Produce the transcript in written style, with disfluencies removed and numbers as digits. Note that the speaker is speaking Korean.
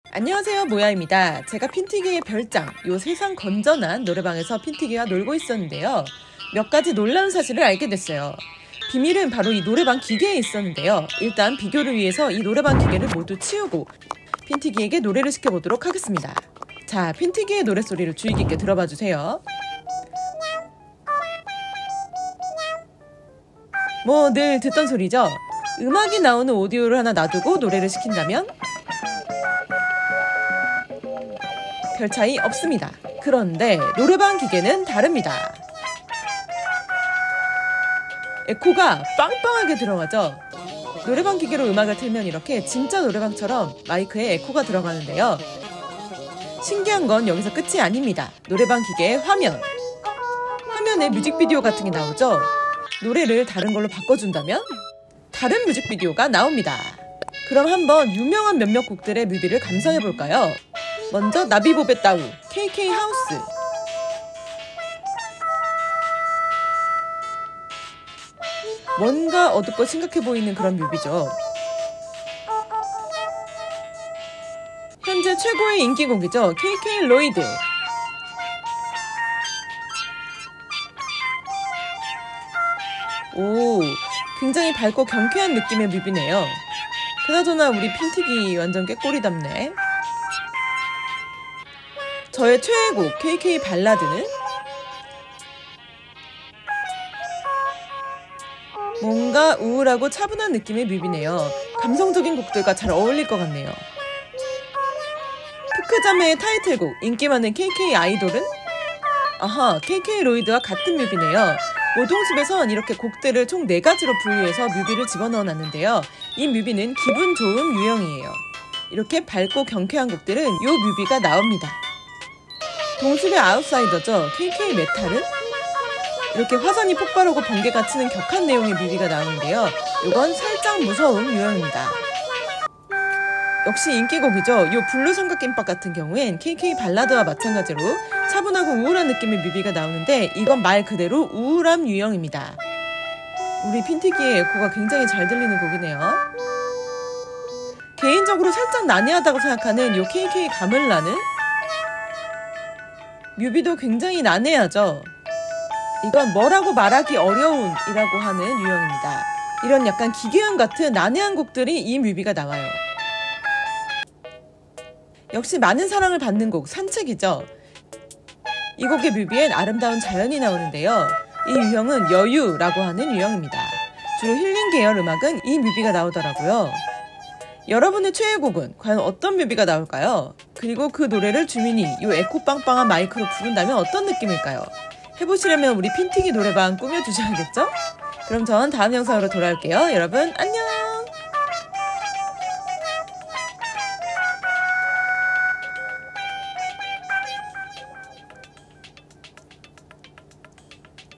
안녕하세요, 모야입니다. 제가 핀티기의 별장, 요 세상 건전한 노래방에서 핀티기와 놀고 있었는데요. 몇 가지 놀라운 사실을 알게 됐어요. 비밀은 바로 이 노래방 기계에 있었는데요. 일단 비교를 위해서 이 노래방 기계를 모두 치우고 핀티기에게 노래를 시켜보도록 하겠습니다. 자, 핀티기의 노래소리를 주의 깊게 들어봐 주세요. 뭐 늘 듣던 소리죠? 음악이 나오는 오디오를 하나 놔두고 노래를 시킨다면 별 차이 없습니다. 그런데 노래방 기계는 다릅니다. 에코가 빵빵하게 들어가죠. 노래방 기계로 음악을 틀면 이렇게 진짜 노래방처럼 마이크에 에코가 들어가는데요. 신기한 건 여기서 끝이 아닙니다. 노래방 기계의 화면에 뮤직비디오 같은 게 나오죠. 노래를 다른 걸로 바꿔준다면 다른 뮤직비디오가 나옵니다. 그럼 한번 유명한 몇몇 곡들의 뮤비를 감상해볼까요? 먼저 나비보베 따우, KK 하우스. 뭔가 어둡고 심각해 보이는 그런 뮤비죠. 현재 최고의 인기곡이죠. KK 로이드. 오, 굉장히 밝고 경쾌한 느낌의 뮤비네요. 그나저나 우리 핀티기 완전 꾀꼬리답네. 저의 최애곡 KK 발라드는 뭔가 우울하고 차분한 느낌의 뮤비네요. 감성적인 곡들과 잘 어울릴 것 같네요. 푸크자매의 타이틀곡 인기 많은 KK 아이돌은 KK 로이드와 같은 뮤비네요. 모동숲에선 이렇게 곡들을 총 4가지로 분류해서 뮤비를 집어넣어 놨는데요. 이 뮤비는 기분 좋음 유형이에요. 이렇게 밝고 경쾌한 곡들은 이 뮤비가 나옵니다. 동숲의 아웃사이더죠. KK 메탈은 이렇게 화산이 폭발하고 번개가 치는 격한 내용의 뮤비가 나오는데요. 이건 살짝 무서운 유형입니다. 역시 인기곡이죠. 이 블루 삼각김밥 같은 경우엔 KK 발라드와 마찬가지로 차분하고 우울한 느낌의 뮤비가 나오는데 이건 말 그대로 우울함 유형입니다. 우리 핀티기의 에코가 굉장히 잘 들리는 곡이네요. 개인적으로 살짝 난해하다고 생각하는 이 KK 가물라는 뮤비도 굉장히 난해하죠. 이건 뭐라고 말하기 어려운 이라고 하는 유형입니다. 이런 약간 기계음 같은 난해한 곡들이 이 뮤비가 나와요. 역시 많은 사랑을 받는 곡 산책이죠. 이 곡의 뮤비엔 아름다운 자연이 나오는데요. 이 유형은 여유라고 하는 유형입니다. 주로 힐링 계열 음악은 이 뮤비가 나오더라고요. 여러분의 최애곡은 과연 어떤 뮤비가 나올까요? 그리고 그 노래를 주민이 이 에코 빵빵한 마이크로 부른다면 어떤 느낌일까요? 해보시려면 우리 핀티기 노래방 꾸며주셔야겠죠? 그럼 전 다음 영상으로 돌아올게요. 여러분 안녕!